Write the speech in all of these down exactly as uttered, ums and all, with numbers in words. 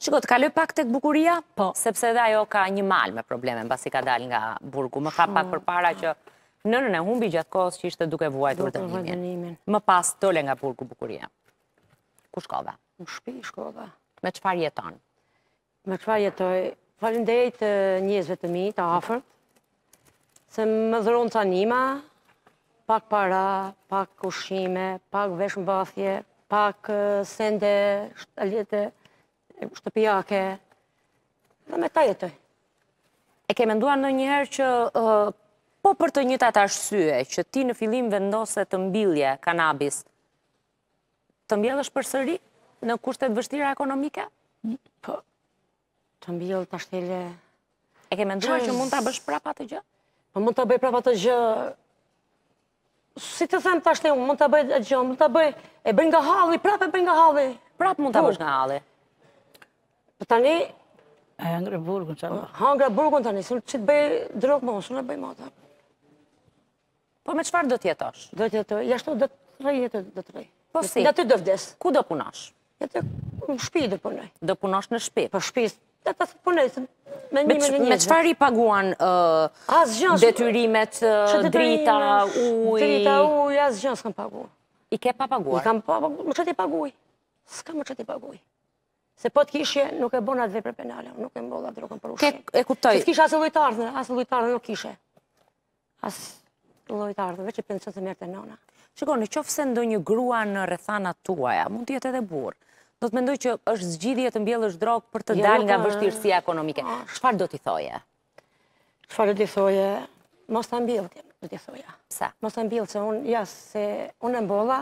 Shiko, të kaloj pak tek bukuria, Po. sepse edhe ajo ka një mal me probleme, mbasi ka dal nga burgu. Më tha pak përpara që nënën e humbi gjatë kohës që ishte duke vuajtur dënimin. Më pas dole nga burgu bukuria. Ku shkove? Në shtëpi shkova. Me çfarë jeton? Me çfarë jetoj? Faleminderit njerëzve të mi, të afërt, se më dhuron ca nima, pak para, pak ushqime, pak veshmbathje, pak sende, shtaljete, shtëpiake, dhe me ta jetoj. E ke menduar ndonjëherë që uh, po për të njëjtat arsye që ti në fillim vendose të mbillje kanabis, të mbjellësh përsëri në kushtet vështira ekonomike? Po, të mbjell të ashtele... E ke menduar që mund ta bësh prapa atë gjë? Po mund ta bëj prapa atë gjë... Si të them të ashtë, mund të bëj atë gjë, mund të bëj... E bëj nga halli, prapë e bëj nga halli. Prapë mund ta bësh nga halli. Po tani... E hangre burgun, që më? Hangre burgun tani, që të bëj drogë mos, unë e bëj mata. Po me çfarë do t'jetosh? Do t'jetoj, jashtu do të rrej jetë, do të rrej. Po si? Në ty do vdes. Ku do punosh? Jetë në shtëpi do punoj. Do punosh në shtëpi? Po shtëpi, do të punoj me një me një Me çfarë i paguan detyrimet, drita, ujë? Drita, ujë, asgjë s'kam paguar. I ke pa paguar? I kam pa paguar, më çati paguaj. S'kam më çati paguaj. Se po të kishje, nuk e bona atë vepër penale, nuk e mbolla drogën për ushqim. E kuptoj. Se t'kisha asë llojtarë, asë llojtarë nuk kishe. Asë llojtarë, veç e pension se merrte nona. Shiko, në qoftë se ndonjë grua në rrethanat tuaja, mund të jetë edhe burr, do të mendoj që është zgjidhje të mbjellësh drogë për të dalë nga vështirësia ekonomike. Çfarë do t'i thoje? Çfarë do t'i thoje? Mos ta mbjell, do t'i thoja. Pse? Mos ta mbjell se unë, ja, se unë e mbolla,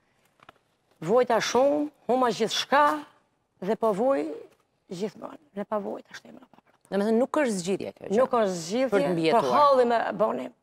vojta shumë, huma gjithçka dhe po voj gjithmonë. Ne pa vojta shtem apo. Domethënë nuk është zgjidhje kjo gjë. Nuk është zgjidhje, po halli më bëni.